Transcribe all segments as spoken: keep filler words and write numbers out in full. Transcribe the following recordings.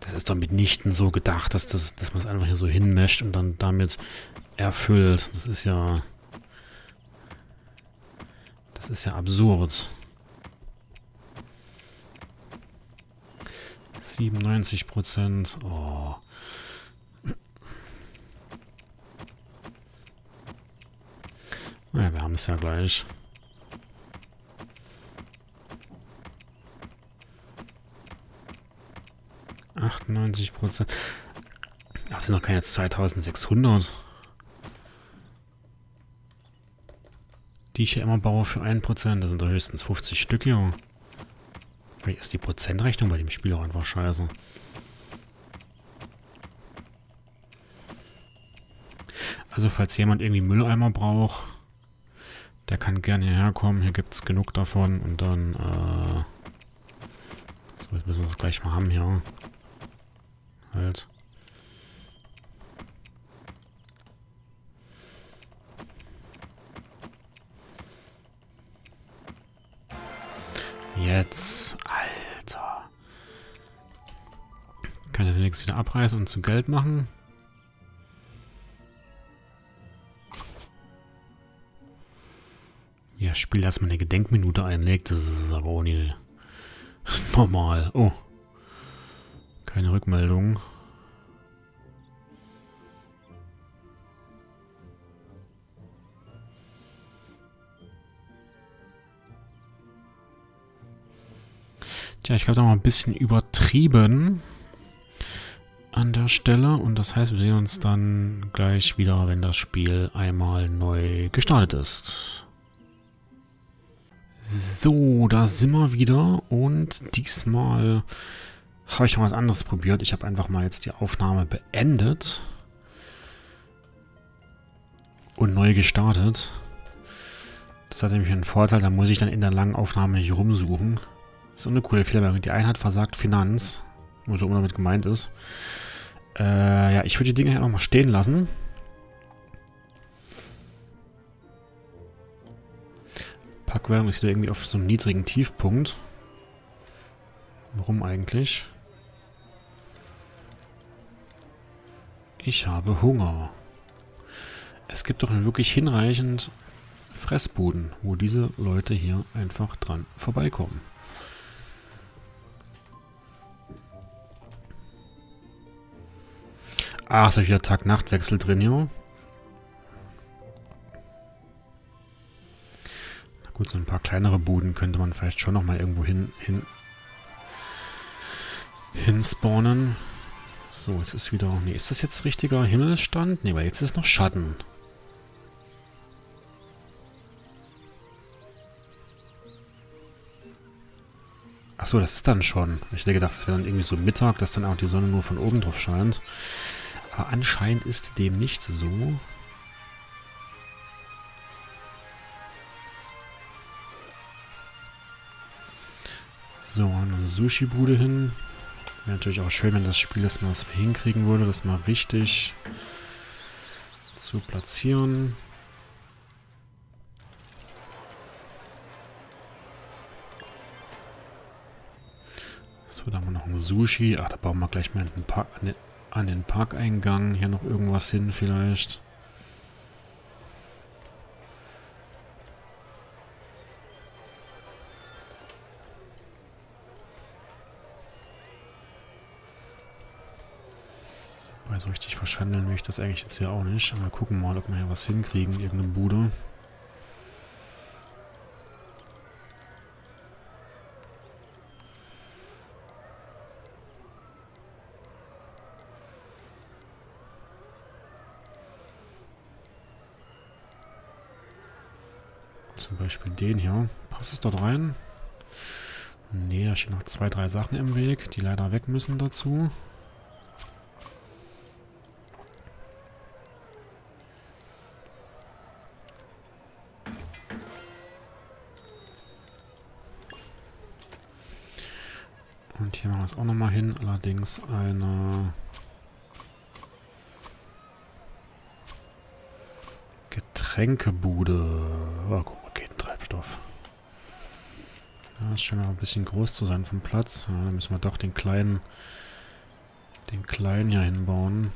Das ist doch mitnichten so gedacht, dass, das, dass man es einfach hier so hinmescht und dann damit erfüllt. Das ist ja... Das ist ja absurd. siebenundneunzig Prozent. Oh. Ja, wir haben es ja gleich. achtundneunzig Prozent. Aber es sind noch keine zweitausendsechshundert. Die ich ja immer baue für ein Prozent. Das sind doch höchstens fünfzig Stück hier. Vielleicht ist die Prozentrechnung bei dem Spiel auch einfach scheiße. Also falls jemand irgendwie Mülleimer braucht, der kann gerne hierher kommen. Hier gibt es genug davon. Und dann, äh... so, jetzt müssen wir das gleich mal haben hier. Halt. Jetzt. Alter. Kann ich das nächstes wieder abreißen und zu Geld machen? Ja, Spiel, dass man eine Gedenkminute einlegt, das ist aber auch nie normal. Oh. Keine Rückmeldung. Tja, ich glaube, da haben wir ein bisschen übertrieben an der Stelle. Und das heißt, wir sehen uns dann gleich wieder, wenn das Spiel einmal neu gestartet ist. So, da sind wir wieder. Und diesmal habe ich noch was anderes probiert. Ich habe einfach mal jetzt die Aufnahme beendet. Und neu gestartet. Das hat nämlich einen Vorteil, da muss ich dann in der langen Aufnahme nicht rumsuchen. Das ist eine coole Fehlermeldung. Die Einheit versagt Finanz. Wo so damit gemeint ist. Äh, ja, ich würde die Dinge hier nochmal stehen lassen. Packwährung ist wieder irgendwie auf so einem niedrigen Tiefpunkt. Warum eigentlich? Ich habe Hunger. Es gibt doch wirklich hinreichend Fressbuden, wo diese Leute hier einfach dran vorbeikommen. Ach, ist ja wieder Tag-Nacht-Wechsel drin hier. Na gut, so ein paar kleinere Buden könnte man vielleicht schon nochmal irgendwo hin, hin, hin spawnen. So, jetzt ist wieder... Nee, ist das jetzt richtiger Himmelstand? Nee, weil jetzt ist noch Schatten. Achso, das ist dann schon. Ich hätte gedacht, das wäre dann irgendwie so Mittag, dass dann auch die Sonne nur von oben drauf scheint. Aber anscheinend ist dem nicht so. So, eine Sushi-Bude hin. Wäre natürlich auch schön, wenn das Spiel das mal hinkriegen würde, das mal richtig zu platzieren. So, da haben wir noch ein Sushi. Ach, da bauen wir gleich mal an den, Park, an den, an den Parkeingang hier noch irgendwas hin vielleicht. Weil so richtig verschandeln will ich das eigentlich jetzt hier auch nicht. Aber wir gucken mal, ob wir hier was hinkriegen, irgendeine Bude. Zum Beispiel den hier. Passt es dort rein? Ne, da stehen noch zwei, drei Sachen im Weg, die leider weg müssen dazu. Und hier machen wir es auch nochmal hin. Allerdings eine Getränkebude. Oh, guck mal, geht ein Treibstoff. Ja, das scheint aber ein bisschen groß zu sein vom Platz. Ja, dann müssen wir doch den kleinen Den kleinen hier hinbauen.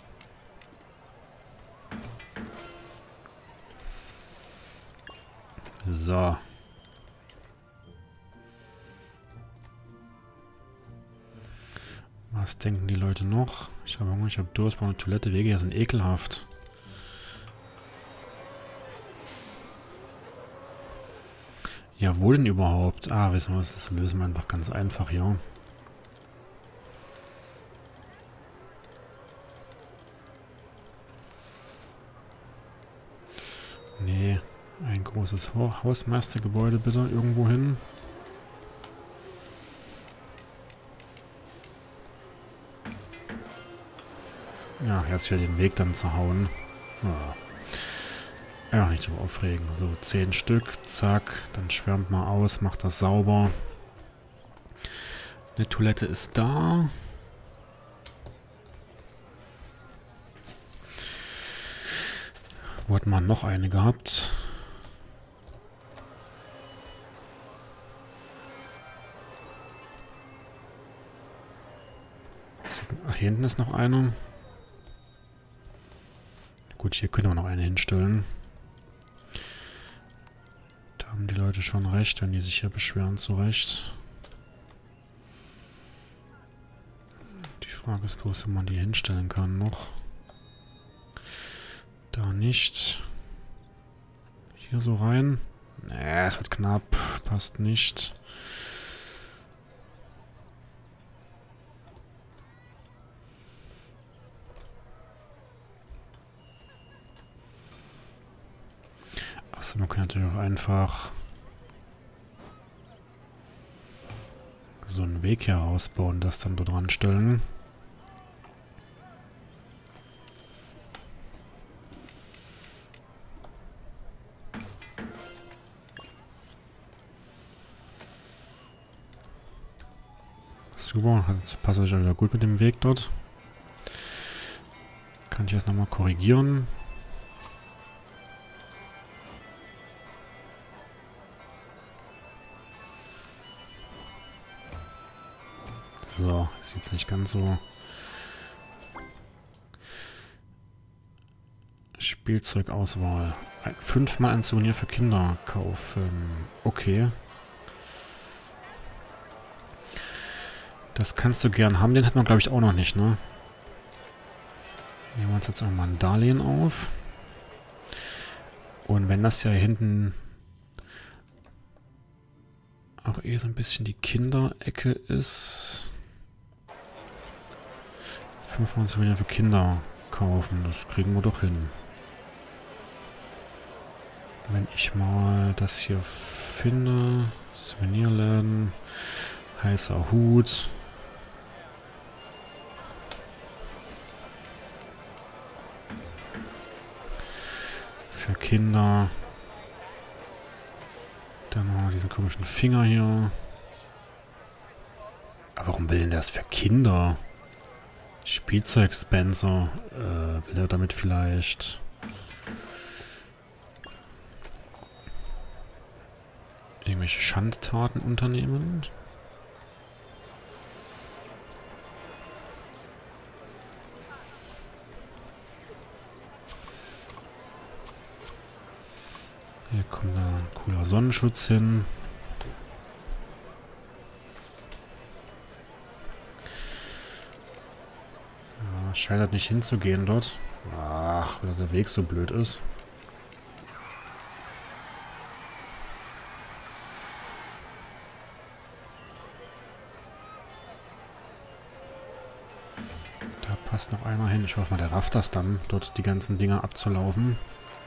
So. Was denken die Leute noch? Ich habe Hunger, ich habe Durst, brauche eine Toilette. Wege hier sind ekelhaft. Ja, wo denn überhaupt? Ah, wissen wir was, das lösen wir einfach ganz einfach, ja. Nee, ein großes Hausmeistergebäude bitte irgendwo hin. Ja, jetzt wieder den Weg dann zerhauen. Ja. Ja, nicht so aufregen. So, zehn Stück, zack. Dann schwärmt mal aus, macht das sauber. Eine Toilette ist da. Wo hat man noch eine gehabt? Ach, hier hinten ist noch eine. Gut, hier können wir noch eine hinstellen. Da haben die Leute schon recht, wenn die sich hier beschweren, zu Recht. Die Frage ist bloß, ob man die hinstellen kann noch. Da nicht. Hier so rein. Nee, es wird knapp. Passt nicht. Achso, man kann natürlich auch einfach so einen Weg hier rausbauen, das dann dort dran stellen. Super, passt euch ja wieder gut mit dem Weg dort. Kann ich jetzt nochmal korrigieren. So, ist jetzt nicht ganz so. Spielzeugauswahl. Fünfmal ein Souvenir für Kinder kaufen. Okay. Das kannst du gern haben. Den hat man, glaube ich, auch noch nicht, ne? Nehmen wir uns jetzt auch mal ein Darlehen auf. Und wenn das ja hinten auch eh so ein bisschen die Kinderecke ist. fünfmal Souvenir für Kinder kaufen. Das kriegen wir doch hin. Wenn ich mal das hier finde. Souvenirläden. Heißer Hut. Für Kinder. Dann haben wir diesen komischen Finger hier. Aber warum will denn das für Kinder? Spielzeug Spencer. Äh, will er damit vielleicht irgendwelche Schandtaten unternehmen? Hier kommt ein cooler Sonnenschutz hin. Ja, scheint halt nicht hinzugehen dort. Ach, weil der Weg so blöd ist. Da passt noch einer hin. Ich hoffe mal, der rafft das dann, dort die ganzen Dinger abzulaufen.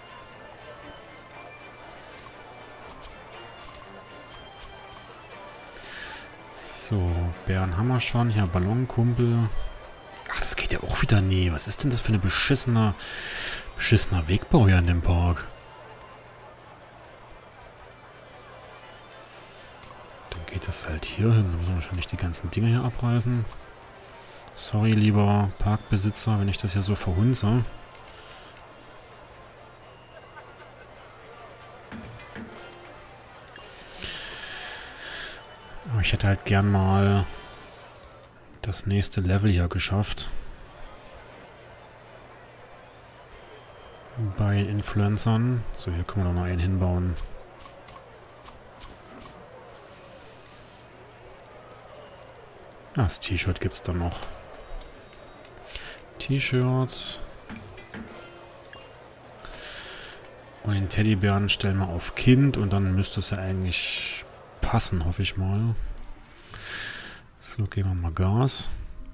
So, Bären haben wir schon. Hier Ballonkumpel. Ach, das geht ja auch wieder nie. Was ist denn das für eine beschissene, beschissener Wegbau hier in dem Park? Dann geht das halt hier hin. Dann müssen wir wahrscheinlich die ganzen Dinge hier abreißen. Sorry, lieber Parkbesitzer, wenn ich das hier so verhunze. Aber ich hätte halt gern mal das nächste Level hier geschafft. Bei den Influencern. So, hier können wir noch mal einen hinbauen. Ah, das T-Shirt gibt es dann noch. T-Shirts. Und den Teddybären stellen wir auf Kind und dann müsste es ja eigentlich passen, hoffe ich mal. So, geben wir mal Gas.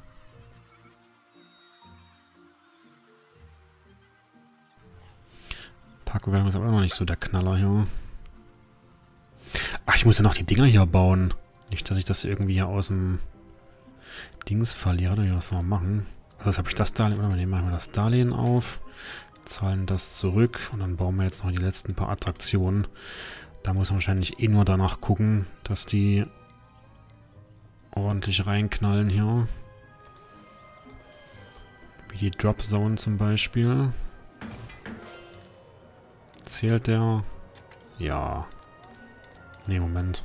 Parkbewegung ist aber noch nicht so der Knaller hier. Ach, ich muss ja noch die Dinger hier bauen. Nicht, dass ich das irgendwie hier aus dem Dings verliere. Oder was soll man machen? Also jetzt habe ich das Darlehen. Oder wir machen wir das Darlehen auf. Zahlen das zurück. Und dann bauen wir jetzt noch die letzten paar Attraktionen. Da muss man wahrscheinlich eh nur danach gucken, dass die ordentlich reinknallen hier. Wie die Drop Zone zum Beispiel. Zählt der? Ja. Ne, Moment.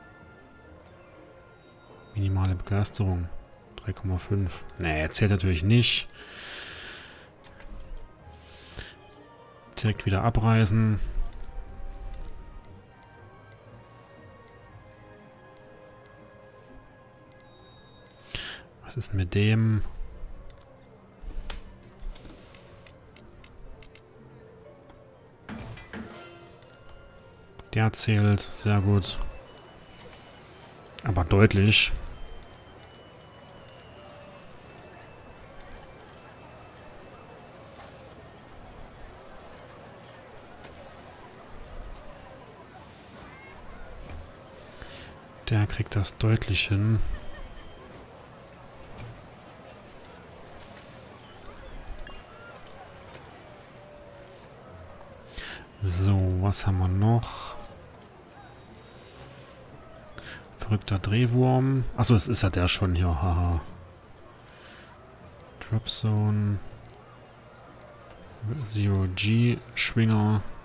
Minimale Begeisterung. drei Komma fünf. Ne, er zählt natürlich nicht. Direkt wieder abreißen. Was ist mit dem? Der zählt. Sehr gut. Aber deutlich. Der kriegt das deutlich hin. So, was haben wir noch? Verrückter Drehwurm. Achso, es ist ja der schon hier. Haha. Drop Zone. Zero G Schwinger.